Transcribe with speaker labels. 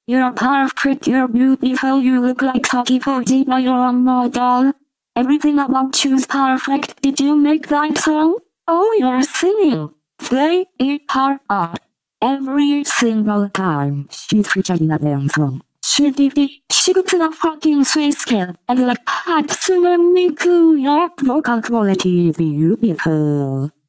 Speaker 1: You're perfect, you're beautiful, you look like Saki Kojima, you're a model. Everything about you's perfect. Did you make that song? Oh, you're singing. Play it hard. Every single time she's featuring a damn song. She did it. She got a fucking sweet skill. And like absolutely cool. Your vocal quality is beautiful.